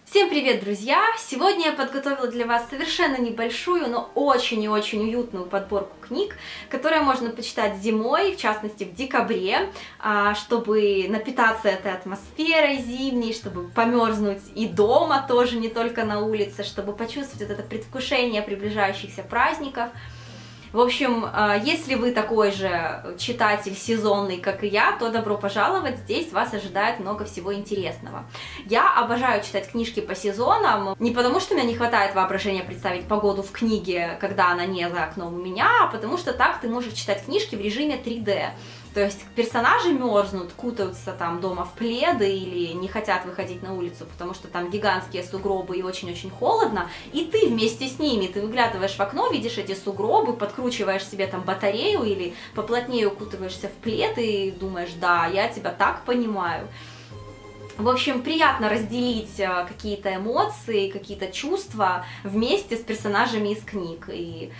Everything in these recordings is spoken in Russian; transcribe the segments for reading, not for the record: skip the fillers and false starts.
Всем привет, друзья! Сегодня я подготовила для вас совершенно небольшую, но очень и очень уютную подборку книг, которые можно почитать зимой, в частности в декабре, чтобы напитаться этой атмосферой зимней, чтобы померзнуть и дома тоже, не только на улице, чтобы почувствовать это предвкушение приближающихся праздников. В общем, если вы такой же читатель сезонный, как и я, то добро пожаловать, здесь вас ожидает много всего интересного. Я обожаю читать книжки по сезонам, не потому что у меня не хватает воображения представить погоду в книге, когда она не за окном у меня, а потому что так ты можешь читать книжки в режиме 3D. То есть персонажи мерзнут, кутаются там дома в пледы или не хотят выходить на улицу, потому что там гигантские сугробы и очень-очень холодно, и ты вместе с ними, ты выглядываешь в окно, видишь эти сугробы, подкручиваешь себе там батарею или поплотнее укутываешься в плед и думаешь, да, я тебя так понимаю. В общем, приятно разделить какие-то эмоции, какие-то чувства вместе с персонажами из книг. И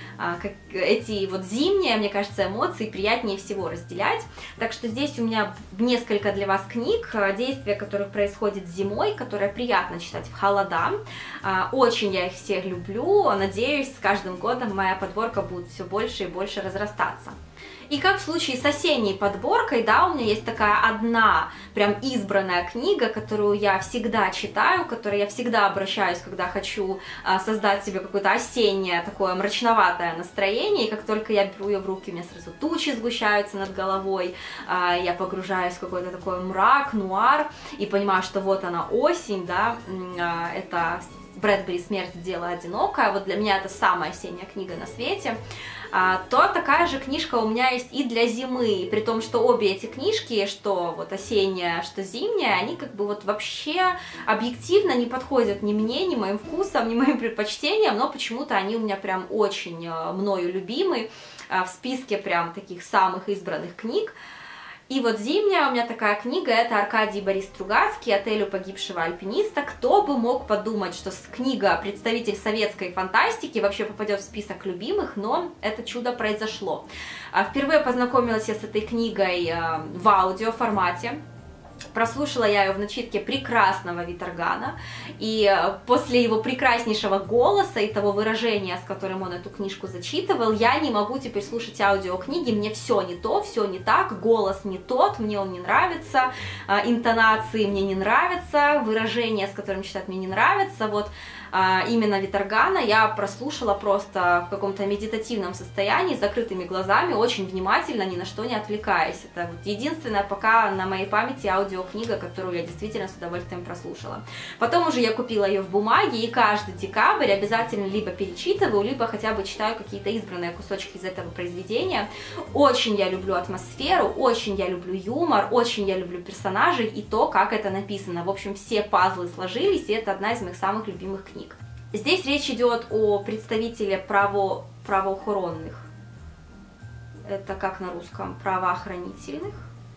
эти вот зимние, мне кажется, эмоции приятнее всего разделять. Так что здесь у меня несколько для вас книг, действия которых происходит зимой, которые приятно читать в холода. Очень я их всех люблю. Надеюсь, с каждым годом моя подборка будет все больше и больше разрастаться. И как в случае с осенней подборкой, да, у меня есть такая одна прям избранная книга, которую я всегда читаю, к которой я всегда обращаюсь, когда хочу создать себе какое-то осеннее такое мрачноватое настроение, и как только я беру ее в руки, у меня сразу тучи сгущаются над головой, я погружаюсь в какой-то такой мрак, нуар, и понимаю, что вот она осень, да, это Брэдбери «Смерть. Дело одинокое», вот для меня это самая осенняя книга на свете. То такая же книжка у меня есть и для зимы, при том, что обе эти книжки, что вот осенняя, что зимняя, они как бы вот вообще объективно не подходят ни мне, ни моим вкусам, ни моим предпочтениям, но почему-то они у меня прям очень мною любимы, в списке прям таких самых избранных книг. И вот зимняя у меня такая книга, это Аркадий Борис Стругацкий «Отель у погибшего альпиниста». Кто бы мог подумать, что книга представитель советской фантастики вообще попадет в список любимых, но это чудо произошло. Впервые познакомилась я с этой книгой в аудиоформате. Прослушала я ее в начитке прекрасного Виторгана, и после его прекраснейшего голоса и того выражения, с которым он эту книжку зачитывал, я не могу теперь слушать аудиокниги, мне все не то, все не так, голос не тот, мне он не нравится, интонации мне не нравятся, выражения, с которым читать, мне не нравится, вот. Именно Виторгана я прослушала просто в каком-то медитативном состоянии, с закрытыми глазами, очень внимательно, ни на что не отвлекаясь. Это вот единственная пока на моей памяти аудиокнига, которую я действительно с удовольствием прослушала. Потом уже я купила ее в бумаге, и каждый декабрь обязательно либо перечитываю, либо хотя бы читаю какие-то избранные кусочки из этого произведения. Очень я люблю атмосферу, очень я люблю юмор, очень я люблю персонажей и то, как это написано. В общем, все пазлы сложились, и это одна из моих самых любимых книг. Здесь речь идет о представителе правоохранных, это как на русском, правоохранительных.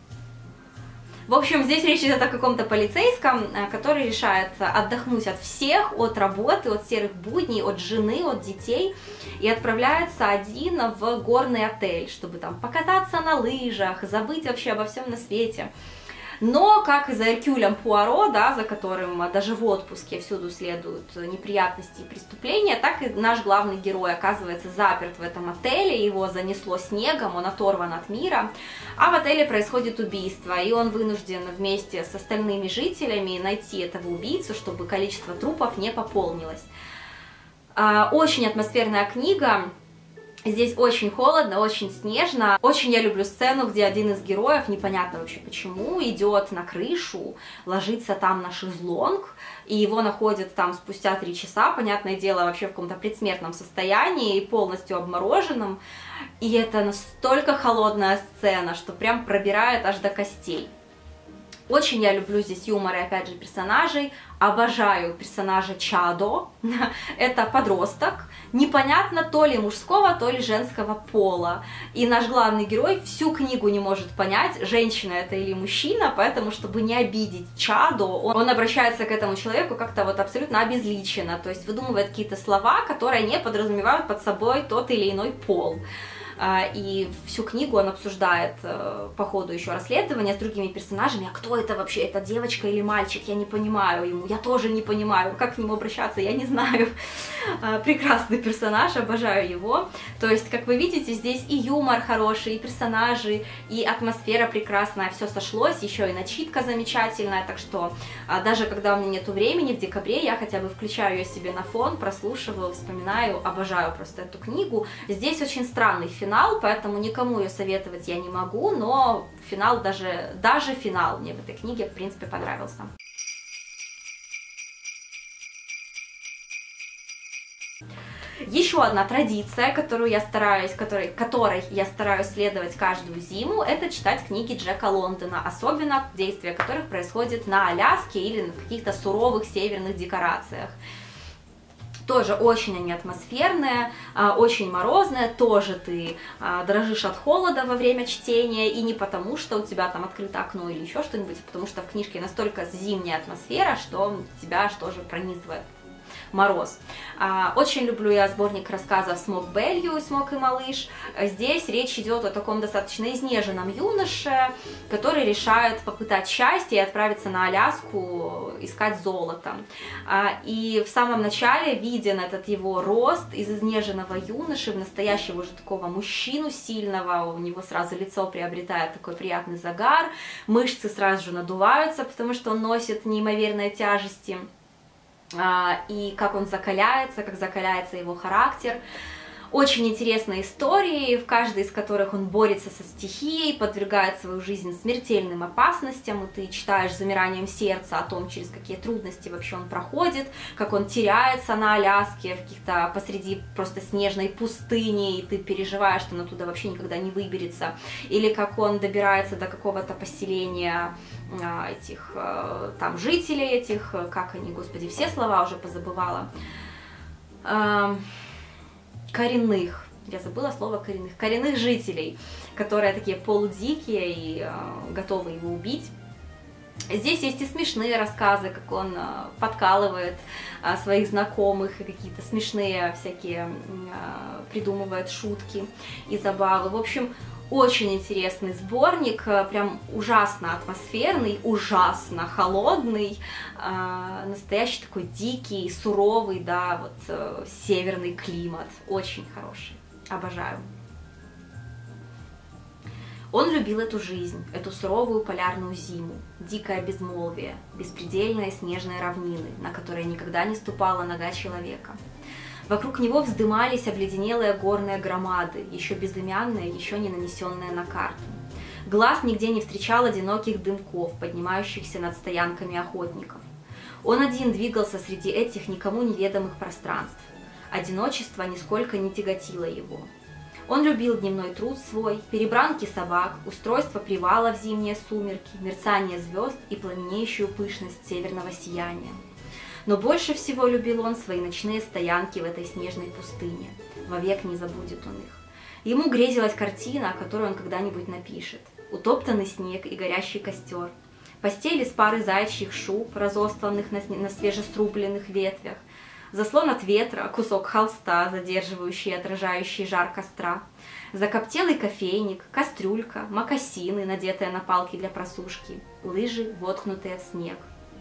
В общем, здесь речь идет о каком-то полицейском, который решает отдохнуть от всех, от работы, от серых будней, от жены, от детей, и отправляется один в горный отель, чтобы там покататься на лыжах, забыть вообще обо всем на свете. Но, как и за Эркюлем Пуаро, да, за которым даже в отпуске всюду следуют неприятности и преступления, так и наш главный герой оказывается заперт в этом отеле, его занесло снегом, он оторван от мира, а в отеле происходит убийство, и он вынужден вместе с остальными жителями найти этого убийцу, чтобы количество трупов не пополнилось. Очень атмосферная книга. Здесь очень холодно, очень снежно. Очень я люблю сцену, где один из героев, непонятно вообще почему, идет на крышу, ложится там на шезлонг, и его находят там спустя 3 часа, понятное дело, вообще в каком-то предсмертном состоянии, полностью обмороженном. И это настолько холодная сцена, что прям пробирает аж до костей. Очень я люблю здесь юмор и, опять же, персонажей. Обожаю персонажа Чадо. Это подросток, непонятно то ли мужского, то ли женского пола. И наш главный герой всю книгу не может понять, женщина это или мужчина, поэтому, чтобы не обидеть Чадо, он обращается к этому человеку как-то вот абсолютно обезличенно, то есть выдумывает какие-то слова, которые не подразумевают под собой тот или иной пол. и всю книгу он обсуждает по ходу еще расследования с другими персонажами, а кто это вообще, это девочка или мальчик, я не понимаю ему, я тоже не понимаю, как к нему обращаться, я не знаю. Прекрасный персонаж, обожаю его. То есть, как вы видите, здесь и юмор хороший, и персонажи, и атмосфера прекрасная, все сошлось, еще и начитка замечательная, так что даже когда у меня нету времени в декабре, я хотя бы включаю ее себе на фон, прослушиваю, вспоминаю, обожаю просто эту книгу. Здесь очень странный финал, поэтому никому ее советовать я не могу, но финал, даже финал мне в этой книге, в принципе, понравился. Еще одна традиция, которой я стараюсь следовать каждую зиму, это читать книги Джека Лондона, особенно действия которых происходят на Аляске или на каких-то суровых северных декорациях. Тоже очень они атмосферные, очень морозные, тоже ты дрожишь от холода во время чтения, и не потому, что у тебя там открыто окно или еще что-нибудь, а потому что в книжке настолько зимняя атмосфера, что тебя тоже пронизывает мороз. Очень люблю я сборник рассказов «Смок Белью», «Смок и малыш». Здесь речь идет о таком достаточно изнеженном юноше, который решает попытать счастье и отправиться на Аляску искать золото. И в самом начале виден этот его рост из изнеженного юноши в настоящего уже такого мужчину сильного, у него сразу лицо приобретает такой приятный загар, мышцы сразу же надуваются, потому что он носит неимоверные тяжести. И как он закаляется, как закаляется его характер. Очень интересные истории, в каждой из которых он борется со стихией, подвергает свою жизнь смертельным опасностям, и ты читаешь с замиранием сердца о том, через какие трудности вообще он проходит, как он теряется на Аляске, в каких-то посреди просто снежной пустыни, и ты переживаешь, что он оттуда вообще никогда не выберется, или как он добирается до какого-то поселения этих там жителей этих, как они, господи, все слова уже позабывала, коренных, я забыла слово коренных жителей, которые такие полудикие и готовы его убить. Здесь есть и смешные рассказы, как он подкалывает своих знакомых, и какие-то смешные всякие придумывает шутки и забавы. В общем, очень интересный сборник, прям ужасно атмосферный, ужасно холодный, настоящий такой дикий, суровый, да, вот северный климат, очень хороший, обожаю. Он любил эту жизнь, эту суровую полярную зиму, дикое безмолвие, беспредельные снежные равнины, на которые никогда не ступала нога человека. Вокруг него вздымались обледенелые горные громады, еще безымянные, еще не нанесенные на карту. Глаз нигде не встречал одиноких дымков, поднимающихся над стоянками охотников. Он один двигался среди этих никому неведомых пространств. Одиночество нисколько не тяготило его. Он любил дневной труд свой, перебранки собак, устройство привала в зимние сумерки, мерцание звезд и пламенеющую пышность северного сияния. Но больше всего любил он свои ночные стоянки в этой снежной пустыне. Вовек не забудет он их. Ему грезилась картина, которую он когда-нибудь напишет. Утоптанный снег и горящий костер. Постель из пары заячьих шуб, разостланных на свежесрубленных ветвях. Заслон от ветра, кусок холста, задерживающий и отражающий жар костра. Закоптелый кофейник, кастрюлька, мокасины, надетые на палки для просушки. Лыжи, воткнутые в снег.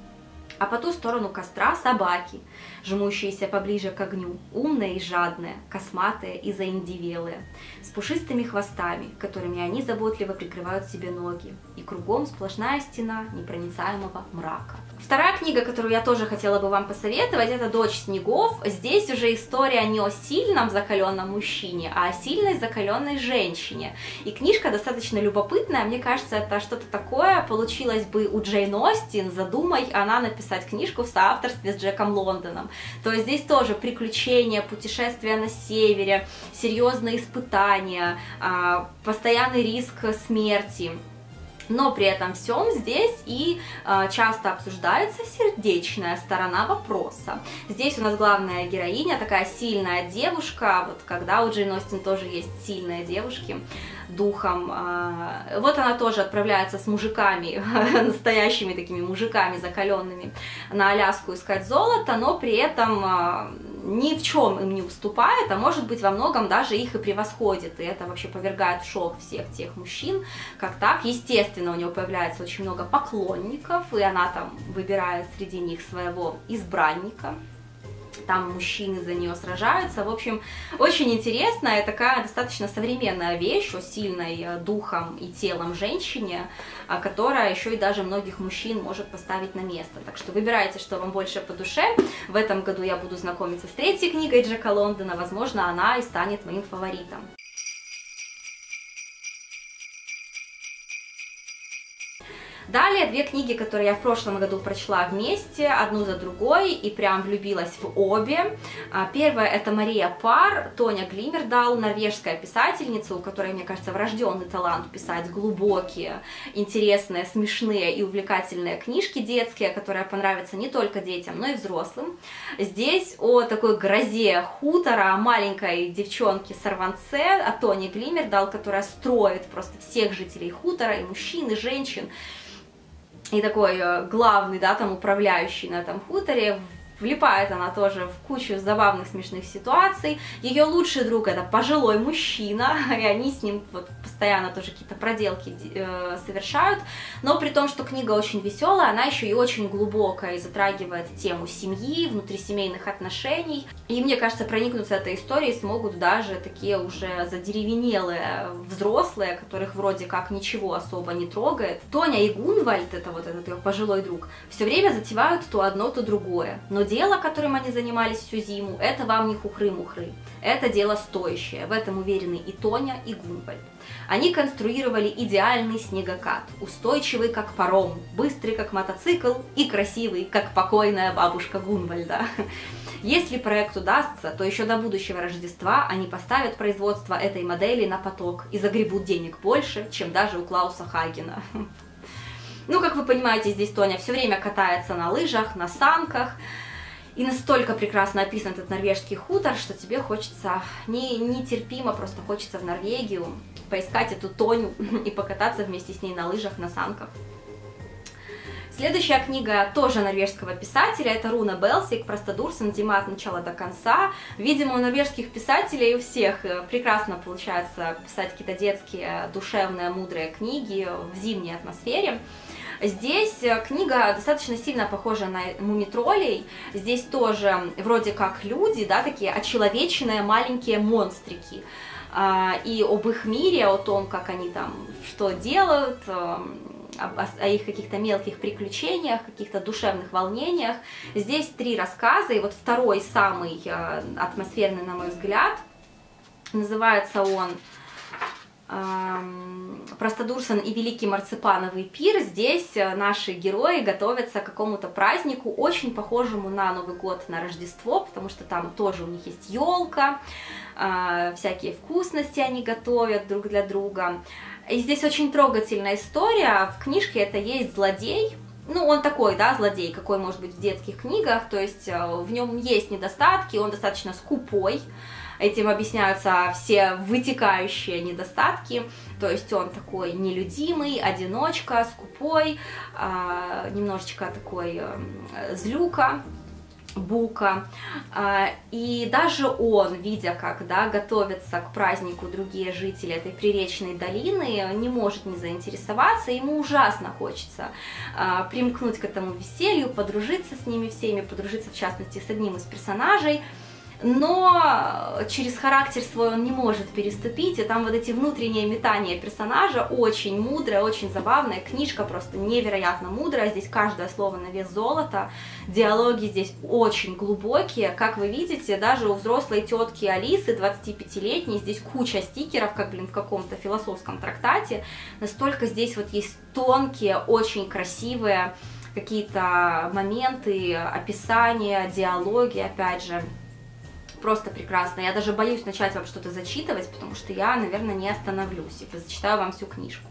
А по ту сторону костра собаки, жмущиеся поближе к огню, умные и жадные, косматые и заиндивелые, с пушистыми хвостами, которыми они заботливо прикрывают себе ноги, и кругом сплошная стена непроницаемого мрака. Вторая книга, которую я тоже хотела бы вам посоветовать, это «Дочь снегов». Здесь уже история не о сильном закаленном мужчине, а о сильной закаленной женщине. И книжка достаточно любопытная, мне кажется, это что-то такое получилось бы у Джейн Остин, задумай она написать книжку в соавторстве с Джеком Лондоном. То есть здесь тоже приключения, путешествия на севере, серьезные испытания, постоянный риск смерти. Но при этом всем здесь и часто обсуждается сердечная сторона вопроса. Здесь у нас главная героиня, такая сильная девушка, вот когда у Джейн Остин тоже есть сильные девушки духом. Вот она тоже отправляется с мужиками, настоящими такими мужиками закаленными, на Аляску искать золото, но при этом ни в чем им не уступает, а может быть во многом даже их и превосходит, и это вообще повергает в шок всех тех мужчин, как так. Естественно, у нее появляется очень много поклонников, и она там выбирает среди них своего избранника. Там мужчины за нее сражаются. В общем, очень интересная, такая достаточно современная вещь о сильной духом и телом женщине, которая еще и даже многих мужчин может поставить на место. Так что выбирайте, что вам больше по душе. В этом году я буду знакомиться с третьей книгой Джека Лондона. Возможно, она и станет моим фаворитом. Далее две книги, которые я в прошлом году прочла вместе, одну за другой, и прям влюбилась в обе. Первая — это Мария Парр, Тоня Глимердал, норвежская писательница, у которой, мне кажется, врожденный талант писать глубокие, интересные, смешные и увлекательные книжки детские, которые понравятся не только детям, но и взрослым. Здесь о такой грозе хутора, маленькой девчонке-сорванце, о Тоне Глимердал, которая строит просто всех жителей хутора, и мужчин, и женщин, и такой главный, да, там управляющий на этом хуторе. Влипает она тоже в кучу забавных, смешных ситуаций. Ее лучший друг — это пожилой мужчина, и они с ним вот постоянно тоже какие-то проделки совершают. Но при том, что книга очень веселая, она еще и очень глубокая и затрагивает тему семьи, внутрисемейных отношений. И мне кажется, проникнуться этой историей смогут даже такие уже задеревенелые взрослые, которых вроде как ничего особо не трогает. Тоня и Гунвальд, это вот этот ее пожилой друг, все время затевают то одно, то другое. Но дело, которым они занимались всю зиму, это вам не хухры-мухры. Это дело стоящее, в этом уверены и Тоня, и Гунвальд. Они конструировали идеальный снегокат, устойчивый как паром, быстрый как мотоцикл и красивый как покойная бабушка Гунвальда. Если проект удастся, то еще до будущего Рождества они поставят производство этой модели на поток и загребут денег больше, чем даже у Клауса Хагена. Ну, как вы понимаете, здесь Тоня все время катается на лыжах, на санках. И настолько прекрасно описан этот норвежский хутор, что тебе хочется, нетерпимо, просто хочется в Норвегию поискать эту Тоню и покататься вместе с ней на лыжах, на санках. Следующая книга тоже норвежского писателя, это Руна Белсик, «Простодурсон. Зима от начала до конца». Видимо, у норвежских писателей у всех прекрасно получается писать какие-то детские, душевные, мудрые книги в зимней атмосфере. Здесь книга достаточно сильно похожа на мумитроллей. Здесь тоже вроде как люди, да, такие очеловеченные маленькие монстрики. И об их мире, о том, как они там что делают, о их каких-то мелких приключениях, каких-то душевных волнениях. Здесь 3 рассказа, и вот второй, самый атмосферный, на мой взгляд, называется он «Простодурсон и великий марципановый пир». Здесь наши герои готовятся к какому-то празднику, очень похожему на Новый год, на Рождество, потому что там тоже у них есть елка, всякие вкусности они готовят друг для друга. И здесь очень трогательная история. В книжке это есть злодей. Ну, он такой, да, злодей, какой может быть в детских книгах, то есть в нем есть недостатки, он достаточно скупой. Этим объясняются все вытекающие недостатки, то есть он такой нелюдимый, одиночка, скупой, немножечко такой злюка, бука. И даже он, видя, как, да, готовятся к празднику другие жители этой приречной долины, не может не заинтересоваться, ему ужасно хочется примкнуть к этому веселью, подружиться с ними всеми, подружиться в частности с одним из персонажей. Но через характер свой он не может переступить, и там вот эти внутренние метания персонажа очень мудрая, очень забавная, книжка просто невероятно мудрая, здесь каждое слово на вес золота, диалоги здесь очень глубокие, как вы видите, даже у взрослой тетки Алисы, 25-летней, здесь куча стикеров, как, блин, в каком-то философском трактате, настолько здесь вот есть тонкие, очень красивые какие-то моменты, описания, диалоги, опять же. Просто прекрасно. Я даже боюсь начать вам что-то зачитывать, потому что я, наверное, не остановлюсь и зачитаю вам всю книжку.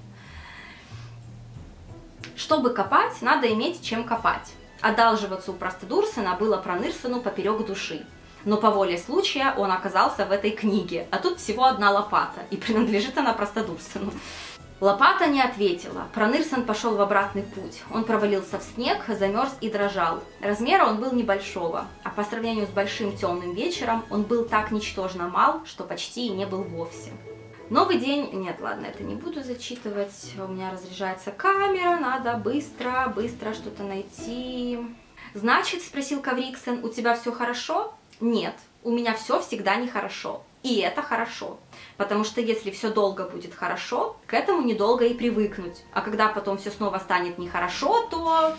Чтобы копать, надо иметь чем копать. Одалживаться у Простодурсона было Пронырсону поперек души. Но по воле случая он оказался в этой книге, а тут всего одна лопата, и принадлежит она Простодурсону. Лопата не ответила. Пронырсон пошел в обратный путь. Он провалился в снег, замерз и дрожал. Размера он был небольшого, а по сравнению с большим темным вечером он был так ничтожно мал, что почти и не был вовсе. Новый день... Нет, ладно, это не буду зачитывать. У меня разряжается камера, надо быстро что-то найти. «Значит, — спросил Кавриксон, — у тебя все хорошо?» «Нет, у меня все всегда нехорошо. И это хорошо. Потому что если все долго будет хорошо, к этому недолго и привыкнуть. А когда потом все снова станет нехорошо, то...»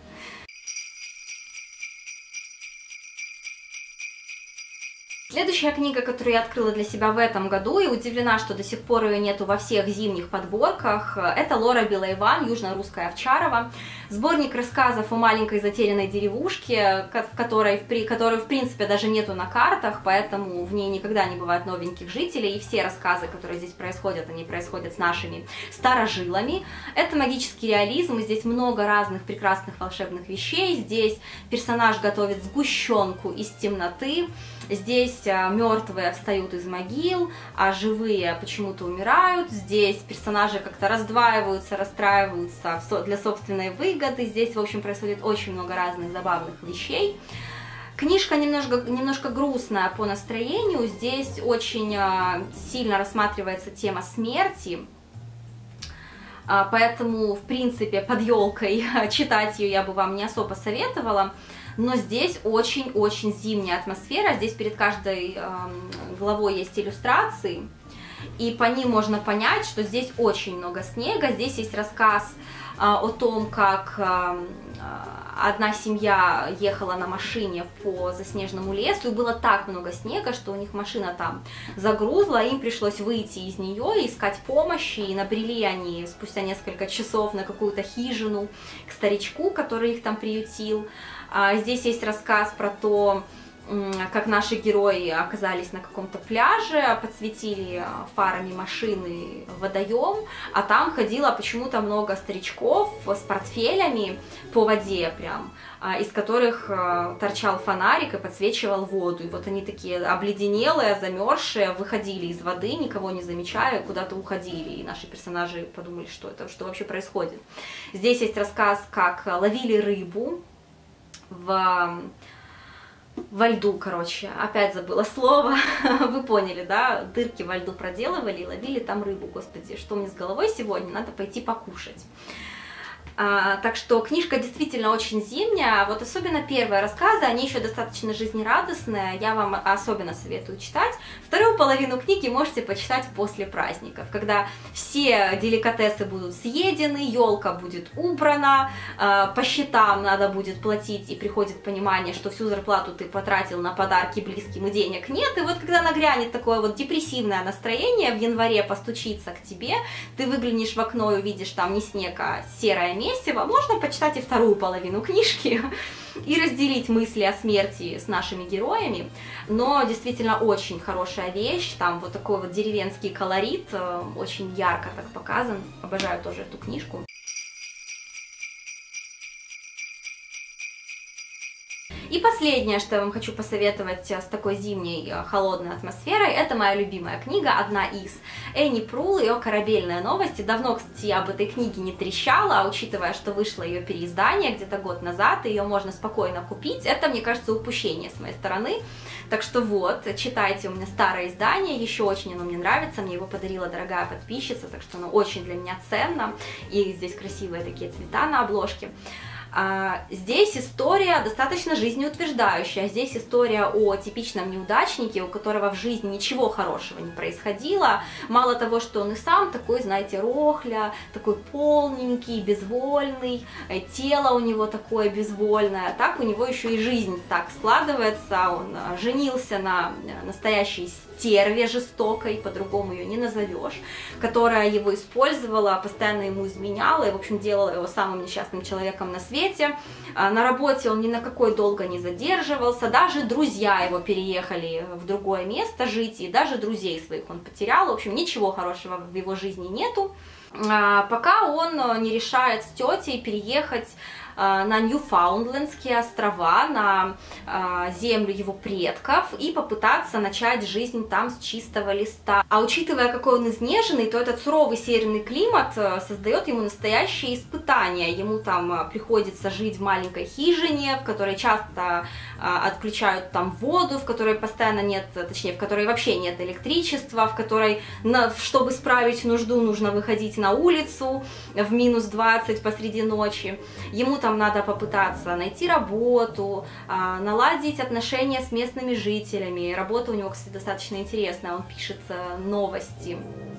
Следующая книга, которую я открыла для себя в этом году, и удивлена, что до сих пор ее нету во всех зимних подборках, это Лора Билайван «Южно-русская Овчарова». Сборник рассказов о маленькой затерянной деревушке, которую, в принципе, даже нету на картах, поэтому в ней никогда не бывает новеньких жителей, и все рассказы, которые здесь происходят, они происходят с нашими старожилами. Это магический реализм, и здесь много разных прекрасных волшебных вещей. Здесь персонаж готовит сгущенку из темноты. Здесь мертвые встают из могил, а живые почему-то умирают. Здесь персонажи как-то раздваиваются, расстраиваются для собственной выгоды. Здесь, в общем, происходит очень много разных забавных вещей. Книжка немножко грустная по настроению. Здесь очень сильно рассматривается тема смерти. Поэтому, в принципе, под елкой читать ее я бы вам не особо советовала. Но здесь очень-очень зимняя атмосфера. Здесь перед каждой главой есть иллюстрации, и по ним можно понять, что здесь очень много снега. Здесь есть рассказ о том, как одна семья ехала на машине по заснеженному лесу, и было так много снега, что у них машина там загрузла, им пришлось выйти из нее, искать помощи, и набрели они спустя несколько часов на какую-то хижину к старичку, который их там приютил. Здесь есть рассказ про то, как наши герои оказались на каком-то пляже, подсветили фарами машины водоем, а там ходило почему-то много старичков с портфелями по воде прям, из которых торчал фонарик и подсвечивал воду. И вот они такие обледенелые, замерзшие, выходили из воды, никого не замечая, куда-то уходили. И наши персонажи подумали, что вообще происходит. Здесь есть рассказ, как ловили рыбу во льду, короче, опять забыла слово, вы поняли, да, дырки во льду проделывали и ловили там рыбу. Господи, что мне с головой сегодня, надо пойти покушать. Так что книжка действительно очень зимняя, вот особенно первые рассказы, они еще достаточно жизнерадостные, я вам особенно советую читать. Вторую половину книги можете почитать после праздников, когда все деликатесы будут съедены, елка будет убрана, по счетам надо будет платить, и приходит понимание, что всю зарплату ты потратил на подарки близким и денег нет, и вот когда нагрянет такое вот депрессивное настроение, в январе постучится к тебе, ты выглянешь в окно и увидишь там не снег, а серое месиво, можно почитать и вторую половину книжки и разделить мысли о смерти с нашими героями, но действительно очень хорошая вещь, там вот такой вот деревенский колорит, очень ярко так показан, обожаю тоже эту книжку. И последнее, что я вам хочу посоветовать с такой зимней холодной атмосферой, это моя любимая книга, одна из, Энни Прул, ее «Корабельные новости». Давно, кстати, я об этой книге не трещала, а учитывая, что вышло ее переиздание где-то год назад, и ее можно спокойно купить, это, мне кажется, упущение с моей стороны. Так что вот, читайте, у меня старое издание, еще очень оно мне нравится, мне его подарила дорогая подписчица, так что оно очень для меня ценно, и здесь красивые такие цвета на обложке. Здесь история достаточно жизнеутверждающая, здесь история о типичном неудачнике, у которого в жизни ничего хорошего не происходило, мало того, что он и сам такой, знаете, рохля, такой полненький, безвольный, тело у него такое безвольное, так у него еще и жизнь так складывается, он женился на настоящей стерве жестокой, по-другому ее не назовешь, которая его использовала, постоянно ему изменяла и, в общем, делала его самым несчастным человеком на свете. На работе он ни на какой долго не задерживался, даже друзья его переехали в другое место жить, и даже друзей своих он потерял, в общем, ничего хорошего в его жизни нету. Пока он не решает с тетей переехать на Ньюфаундлендские острова, на землю его предков и попытаться начать жизнь там с чистого листа. А учитывая, какой он изнеженный, то этот суровый северный климат создает ему настоящие испытания. Ему там приходится жить в маленькой хижине, в которой часто отключают там воду, в которой постоянно нет, точнее, в которой вообще нет электричества, в которой, чтобы справить нужду, нужно выходить на улицу в минус 20 посреди ночи. Ему там надо попытаться найти работу, наладить отношения с местными жителями. Работа у него, кстати, достаточно интересная. Он пишет новости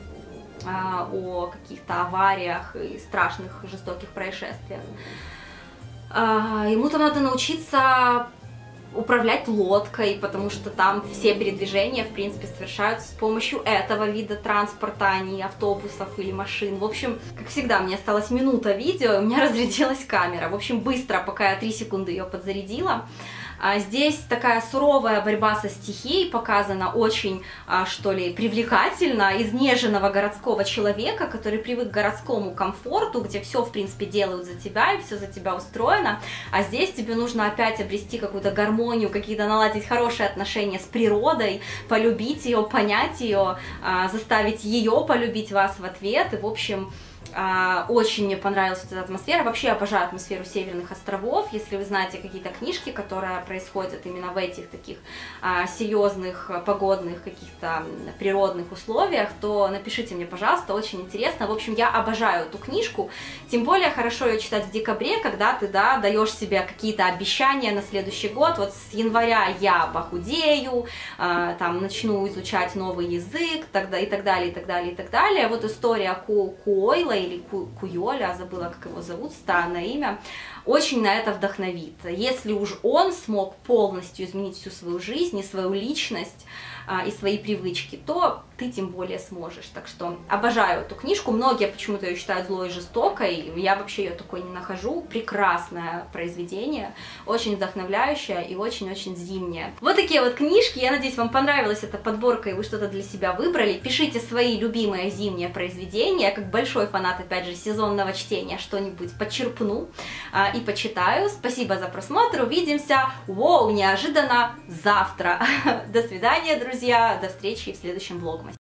о каких-то авариях и страшных, жестоких происшествиях. Ему там надо научиться управлять лодкой, потому что там все передвижения, в принципе, совершаются с помощью этого вида транспорта, а не автобусов или машин. В общем, как всегда, мне осталась минута видео, и у меня разрядилась камера. В общем, быстро, пока я 3 секунды ее подзарядила. Здесь такая суровая борьба со стихией показана очень, что ли, привлекательно. Изнеженного городского человека, который привык к городскому комфорту, где все, в принципе, делают за тебя, и все за тебя устроено. А здесь тебе нужно опять обрести какую-то гармонию, какие-то наладить хорошие отношения с природой, полюбить ее, понять ее, заставить ее полюбить вас в ответ. И, в общем, очень мне понравилась эта атмосфера. Вообще обожаю атмосферу Северных островов. Если вы знаете какие-то книжки, которые происходят именно в этих таких серьезных погодных каких-то природных условиях, то напишите мне, пожалуйста, очень интересно. В общем, я обожаю эту книжку. Тем более хорошо ее читать в декабре, когда ты, да, даешь себе какие-то обещания на следующий год. Вот с января я похудею, там начну изучать новый язык, тогда и так далее, и так далее, и так далее. Вот история Куойла или Куйоля, забыла, как его зовут, странное имя, очень на это вдохновит. Если уж он смог полностью изменить всю свою жизнь и свою личность, и свои привычки, то ты тем более сможешь. Так что обожаю эту книжку. Многие почему-то ее считают злой и жестокой. Я вообще ее такой не нахожу. Прекрасное произведение, очень вдохновляющее и очень-очень зимнее. Вот такие вот книжки. Я надеюсь, вам понравилась эта подборка и вы что-то для себя выбрали. Пишите свои любимые зимние произведения. Я, как большой фанат, опять же, сезонного чтения, что-нибудь подчерпну и почитаю. Спасибо за просмотр. Увидимся, неожиданно, завтра. До свидания, друзья. До встречи в следующем влогмасе.